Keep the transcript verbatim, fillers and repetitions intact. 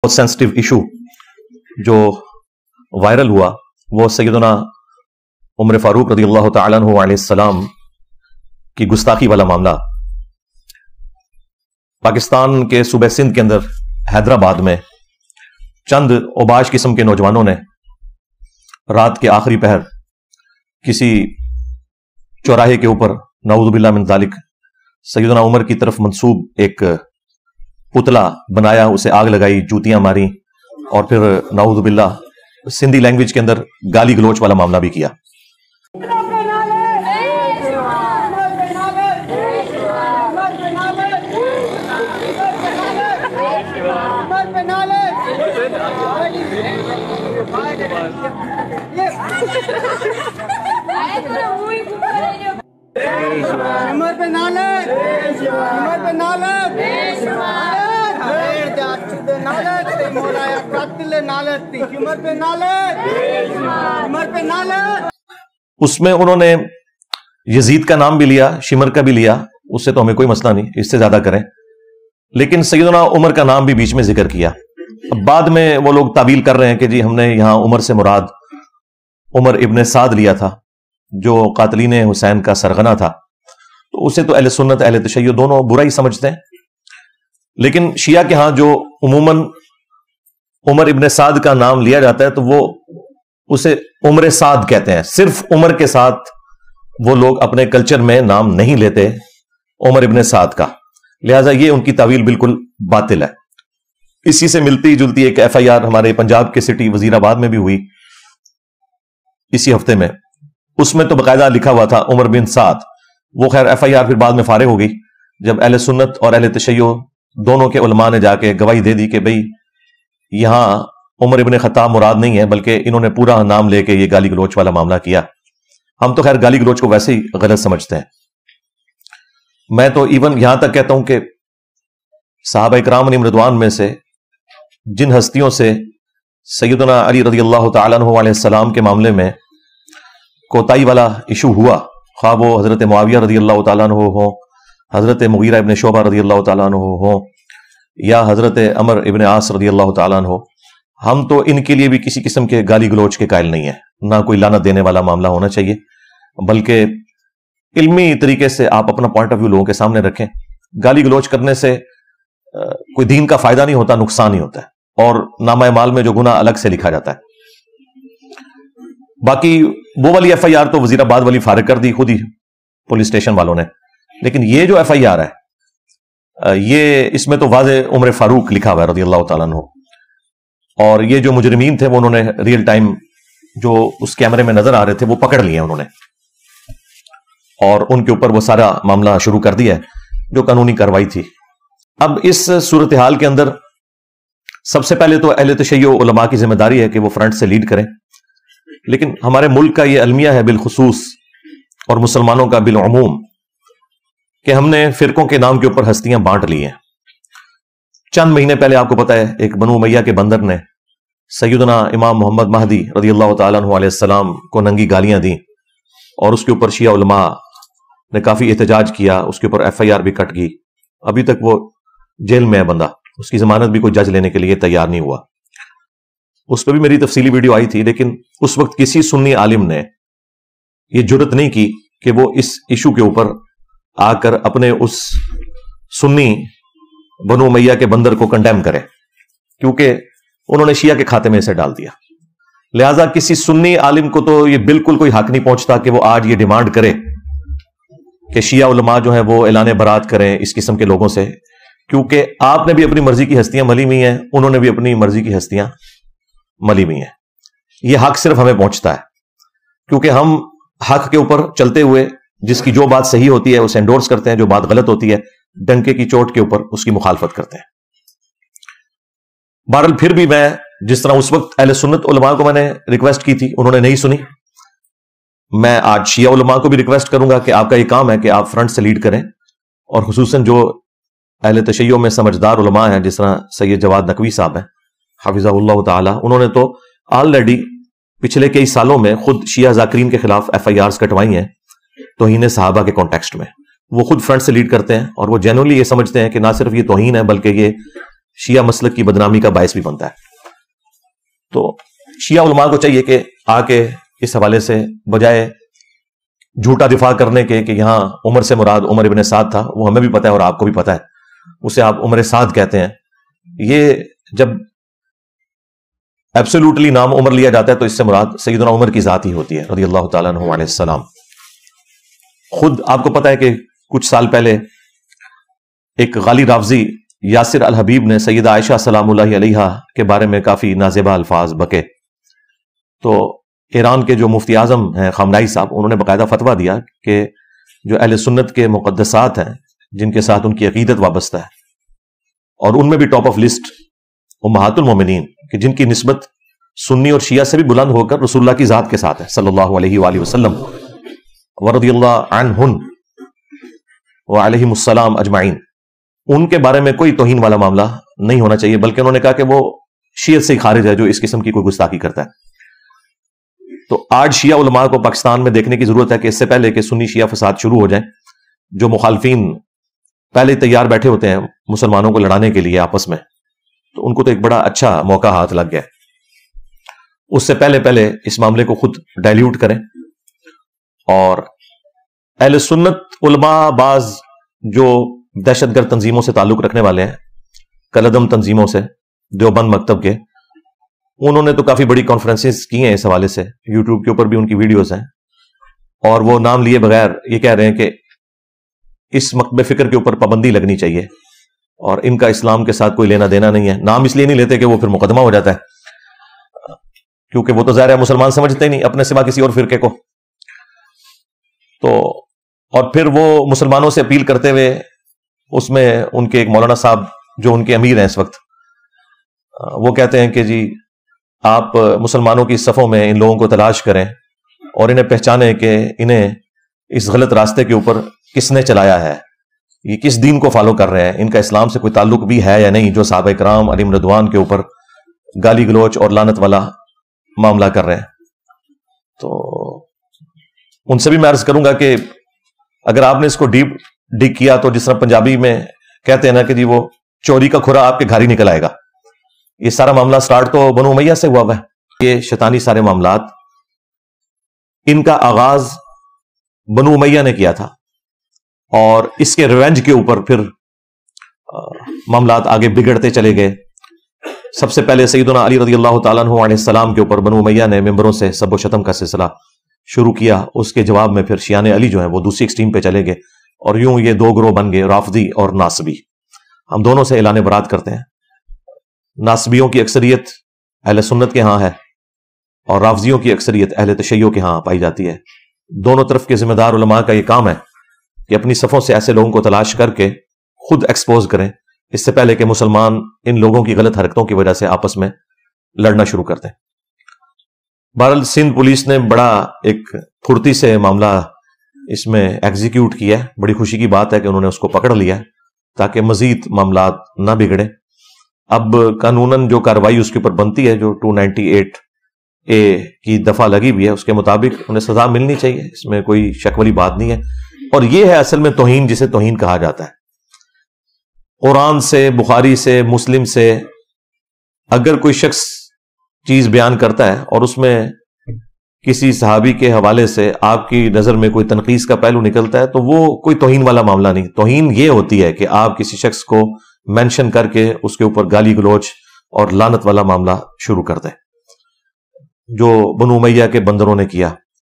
Sensitive issue جو viral ہوا وہ سیدنا عمر فاروق رضی اللہ تعالیٰ عنہ علیہ السلام کی گستاخی والا معاملہ۔ پاکستان کے صوبہ سندھ کے اندر حیدرآباد میں چند اوباش قسم کے نوجوانوں نے رات کے آخری پہر کسی چوراہے کے اوپر نعوذ باللہ من ذالک سیدنا عمر کی طرف منسوب ایک پتلا بنایا، اسے آگ لگائی، جوتیاں ماری، اور پھر نعوذ باللہ سندھی لینگویج کے اندر گالی گلوچ والا معاملہ بھی کیا۔ اس میں انہوں نے یزید کا نام بھی لیا، شمر کا بھی لیا، اس سے تو ہمیں کوئی مسئلہ نہیں، اس سے زیادہ کریں، لیکن سیدنا عمر کا نام بھی بیچ میں ذکر کیا۔ اب بعد میں وہ لوگ تعویل کر رہے ہیں کہ جی ہم نے یہاں عمر سے مراد عمر ابن سعد لیا تھا جو قاتلین حسین کا سرغنہ تھا، تو اسے تو اہل سنت اہل تشیع دونوں برا ہی سمجھتے ہیں، لیکن شیعہ کے ہاں جو عموماً عمر ابن سعد کا نام لیا جاتا ہے تو وہ اسے عمر سعد کہتے ہیں، صرف عمر کے ساتھ وہ لوگ اپنے کلچر میں نام نہیں لیتے عمر ابن سعد کا، لہٰذا یہ ان کی تعویل بالکل باطل ہے۔ اسی سے ملتی جلتی ایک ایف آئی آر ہمارے پنجاب کے سٹی وزیر آباد میں بھی ہوئی اسی ہفتے میں، اس میں تو باقاعدہ لکھا ہوا تھا عمر بن سعد، وہ خیر ایف آئی آر پھر بعد میں فارغ ہو گئی جب اہل سنت اور اہل تشیع دونوں کے علماء نے جا کے گواہی دے دی کہ بھئی یہاں عمر ابن خطاب مراد نہیں ہے، بلکہ انہوں نے پورا نام لے کے یہ گالی گلوچ والا معاملہ کیا۔ ہم تو خیر گالی گلوچ کو ویسے ہی غلط سمجھتے ہیں، میں تو ایون یہاں تک کہتا ہوں کہ صحابہ اکرام علیہم رضوان میں سے جن ہستیوں سے سیدنا علی رضی اللہ تعالیٰ عنہ علیہ السلام کے معاملے میں کوتاہی والا ایشو ہوا، خواہ وہ حضرت معاویہ رضی اللہ تعالیٰ عنہ ہو، حضرت مغیرہ ابن شعبہ رضی اللہ تعالیٰ عنہ ہو، یا حضرت عمر ابن عاص رضی اللہ تعالیٰ عنہ، ہم تو ان کے لیے بھی کسی قسم کے گالی گلوچ کے قائل نہیں ہیں، نہ کوئی لعنت دینے والا معاملہ ہونا چاہیے، بلکہ علمی طریقے سے آپ اپنا پوائنٹ آف ویو لوگوں کے سامنے رکھیں۔ گالی گلوچ کرنے سے کوئی دین کا فائدہ نہیں ہوتا، نقصان ہی ہوتا ہے، اور نامہ اعمال میں جو گناہ الگ سے لکھا جاتا ہے۔ باقی وہ والی ایف آئی آر تو وزیر آباد والی فارغ کر دی خود ہی پولیس اسٹیشن والوں نے، لیکن یہ جو ایف آئی آر ہے یہ اس میں تو واضح عمر فاروق لکھا ہوا ہے رضی اللہ تعالیٰ عنہ، اور یہ جو مجرمین تھے وہ انہوں نے ریئل ٹائم جو اس کیمرے میں نظر آ رہے تھے وہ پکڑ لیے انہوں نے، اور ان کے اوپر وہ سارا معاملہ شروع کر دیا ہے جو قانونی کارروائی تھی۔ اب اس صورتحال کے اندر سب سے پہلے تو اہل تشیع علماء کی ذمہ داری ہے کہ وہ فرنٹ سے لیڈ کریں، لیکن ہمارے ملک کا یہ المیہ ہے بالخصوص اور مسلمانوں کا بالعموم کہ ہم نے فرقوں کے نام کے اوپر ہستیاں بانٹ لی ہیں۔ چند مہینے پہلے آپ کو پتا ہے ایک بنو امیہ کے بندر نے سیدنا امام محمد مہدی رضی اللہ تعالیٰ عنہ علیہ السلام کو ننگی گالیاں دیں، اور اس کے اوپر شیعہ علماء نے کافی احتجاج کیا، اس کے اوپر ایف آئی آر بھی کٹ گئی، ابھی تک وہ جیل میں ہے بندہ، اس کی ضمانت بھی کوئی جج لینے کے لیے تیار نہیں ہوا۔ اس پہ بھی میری تفصیلی ویڈیو آئی تھی، لیکن اس وقت کسی سنی عالم نے یہ جرت نہیں کی کہ وہ اس ایشو کے اوپر آ کر اپنے اس سنی بنو امیہ کے بندر کو کنڈیم کرے، کیونکہ انہوں نے شیعہ کے کھاتے میں اسے ڈال دیا۔ لہٰذا کسی سنی عالم کو تو یہ بالکل کوئی حق نہیں پہنچتا کہ وہ آج یہ ڈیمانڈ کرے کہ شیعہ علماء جو ہیں وہ اعلان برات کریں اس قسم کے لوگوں سے، کیونکہ آپ نے بھی اپنی مرضی کی ہستیاں ملی ہوئی ہیں، انہوں نے بھی اپنی مرضی کی ہستیاں ملی ہوئی ہیں۔ یہ حق صرف ہمیں پہنچتا ہے، کیونکہ ہم حق کے اوپر چلتے ہوئے جس کی جو بات صحیح ہوتی ہے اسے انڈورس کرتے ہیں، جو بات غلط ہوتی ہے ڈنکے کی چوٹ کے اوپر اس کی مخالفت کرتے ہیں۔ بہرحال پھر بھی میں جس طرح اس وقت اہل سنت علماء کو میں نے ریکویسٹ کی تھی انہوں نے نہیں سنی، میں آج شیعہ علماء کو بھی ریکویسٹ کروں گا کہ آپ کا یہ کام ہے کہ آپ فرنٹ سے لیڈ کریں، اور خصوصاً جو اہل تشیع میں سمجھدار علماء ہیں جس طرح سید جواد نقوی صاحب ہیں حافظہ اللہ تعالی، انہوں نے تو آلریڈی پچھلے کئی سالوں میں خود شیعہ ذاکرین کے خلاف ایف آئی آرز کٹوائی ہیں توہین صحابہ کے کانٹیکسٹ میں۔ وہ خود فرنٹ سے لیڈ کرتے ہیں اور وہ جینولی یہ سمجھتے ہیں کہ نہ صرف یہ توہین ہے بلکہ یہ شیعہ مسلک کی بدنامی کا باعث بھی بنتا ہے. تو شیعہ علماء کو چاہیے کہ آ کے اس حوالے سے بجائے جھوٹا دفاع کرنے کے کہ یہاں عمر سے مراد عمر ابن سعد تھا، وہ ہمیں بھی پتہ ہے اور آپ کو بھی پتہ ہے، اسے آپ عمر سعد کہتے ہیں. یہ جب ایبسولوٹلی نام عمر لیا جاتا ہے تو اس سے مراد سیدنا عمر کی ذات ہی ہوتی ہے رضی اللہ تعالیٰ عنہ علیہ السلام. خود آپ کو پتہ ہے کہ کچھ سال پہلے ایک غالی رافضی یاسر الحبیب نے سیدہ عائشہ سلام اللہ علیہا کے بارے میں کافی نازیبا الفاظ بکے. تو ایران کے جو مفتی اعظم ہیں خامنائی صاحب، انہوں نے باقاعدہ فتویٰ دیا کہ جو اہل سنت کے مقدسات ہیں جن کے ساتھ ان کی عقیدت وابستہ ہے، اور ان میں بھی ٹاپ آف لسٹ امہات المومنین کہ جن کی نسبت سنی اور شیعہ سے بھی بلند ہو کر رسول اللہ کی ذات کے ساتھ ہے صلی اللہ علیہ وآلہ وسلم، ورضی اللہ عنہن وعلیہم السلام اجمعین، ان کے بارے میں کوئی توہین والا معاملہ نہیں ہونا چاہیے، بلکہ انہوں نے کہا کہ وہ شیعت سے خارج ہے جو اس قسم کی کوئی گستاخی کرتا ہے. تو آج شیعہ علماء کو پاکستان میں دیکھنے کی ضرورت ہے کہ اس سے پہلے کہ سنی شیعہ فساد شروع ہو جائیں، جو مخالفین پہلے تیار بیٹھے ہوتے ہیں مسلمانوں کو لڑانے کے لیے آپس میں، تو ان کو تو ایک بڑا اچھا موقع ہاتھ لگ گیا. اس سے پہلے پہلے اس معاملے کو خود ڈائلیوٹ کریں. اور اہل سنت علماء بعض جو دہشت گرد تنظیموں سے تعلق رکھنے والے ہیں، کلدم تنظیموں سے، دیوبند مکتب کے، انہوں نے تو کافی بڑی کانفرنسز کی ہیں اس حوالے سے، یوٹیوب کے اوپر بھی ان کی ویڈیوز ہیں، اور وہ نام لیے بغیر یہ کہہ رہے ہیں کہ اس مکتب فکر کے اوپر پابندی لگنی چاہیے اور ان کا اسلام کے ساتھ کوئی لینا دینا نہیں ہے. نام اس لیے نہیں لیتے کہ وہ پھر مقدمہ ہو جاتا ہے، کیونکہ وہ تو ظاہر ہے مسلمان سمجھتے ہی نہیں اپنے سوا کسی اور فرقے کو. تو اور پھر وہ مسلمانوں سے اپیل کرتے ہوئے اس میں ان کے ایک مولانا صاحب جو ان کے امیر ہیں اس وقت، وہ کہتے ہیں کہ جی آپ مسلمانوں کی صفوں میں ان لوگوں کو تلاش کریں اور انہیں پہچانیں کہ انہیں اس غلط راستے کے اوپر کس نے چلایا ہے، یہ کس دین کو فالو کر رہے ہیں، ان کا اسلام سے کوئی تعلق بھی ہے یا نہیں جو صحابہ کرام علیہم رضوان کے اوپر گالی گلوچ اور لعنت والا معاملہ کر رہے ہیں. تو ان سے بھی میں عرض کروں گا کہ اگر آپ نے اس کو ڈیپ ڈگ کیا تو جس طرح پنجابی میں کہتے ہیں نا کہ جی وہ چوری کا کھرا آپ کے گھر ہی نکل آئے گا. یہ سارا معاملہ سٹارٹ تو بنو امیہ سے ہوا ہوا ہے. یہ شیطانی سارے معاملات ان کا آغاز بنو امیہ نے کیا تھا، اور اس کے ریونج کے اوپر پھر معاملات آگے بگڑتے چلے گئے. سب سے پہلے سیدنا علی رضی اللہ تعالیٰ عنہ علیہ السلام کے اوپر بنو امیہ نے ممبروں سے سب و شتم کا سلسلہ شروع کیا. اس کے جواب میں پھر شیعان علی جو ہیں وہ دوسری ایکسٹریم پہ چلے گئے، اور یوں یہ دو گروہ بن گئے، رافضی اور ناصبی. ہم دونوں سے اعلان برات کرتے ہیں. ناصبیوں کی اکثریت اہل سنت کے ہاں ہے اور رافضیوں کی اکثریت اہل تشیع کے ہاں پائی جاتی ہے. دونوں طرف کے ذمہ دار علماء کا یہ کام ہے کہ اپنی صفوں سے ایسے لوگوں کو تلاش کر کے خود ایکسپوز کریں اس سے پہلے کہ مسلمان ان لوگوں کی غلط حرکتوں کی وجہ سے آپس میں لڑنا شروع کر دیں. بہرحال سندھ پولیس نے بڑا ایک پھرتی سے معاملہ اس میں ایگزیکیوٹ کیا ہے. بڑی خوشی کی بات ہے کہ انہوں نے اس کو پکڑ لیا ہے تاکہ مزید معاملات نہ بگڑے. اب قانوناً جو کارروائی اس کے اوپر بنتی ہے، جو دو سو اٹھانوے اے کی دفعہ لگی ہوئی ہے، اس کے مطابق انہیں سزا ملنی چاہیے. اس میں کوئی شک والی بات نہیں ہے. اور یہ ہے اصل میں توہین، جسے توہین کہا جاتا ہے. قرآن سے، بخاری سے، مسلم سے اگر کوئی شخص چیز بیان کرتا ہے اور اس میں کسی صحابی کے حوالے سے آپ کی نظر میں کوئی تنقیص کا پہلو نکلتا ہے تو وہ کوئی توہین والا معاملہ نہیں. توہین یہ ہوتی ہے کہ آپ کسی شخص کو مینشن کر کے اس کے اوپر گالی گلوچ اور لعنت والا معاملہ شروع کر دیں، جو بنو امیہ کے بندروں نے کیا.